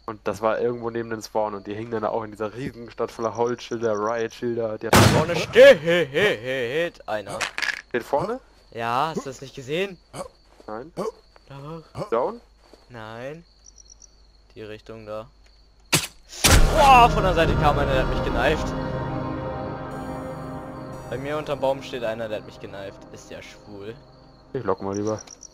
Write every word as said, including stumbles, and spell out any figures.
Und das war irgendwo neben den Spawn und die hingen dann auch in dieser riesigen Stadt voller Holzschilder, Riot-Schilder. Die hatten Vorne steht einer. steht vorne? Ja, hast du das nicht gesehen? Nein. Doch. Down? Nein. Die Richtung da. Boah, von der Seite kam einer, der hat mich geneift. Bei mir unterm Baum steht einer, der hat mich geneift. Ist ja schwul. Ich lock mal lieber.